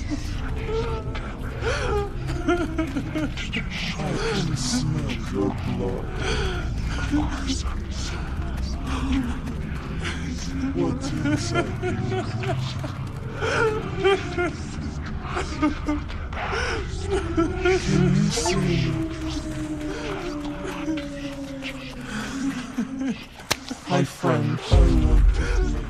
I can smell your blood. What's inside you? Can you see me? My friend, I want to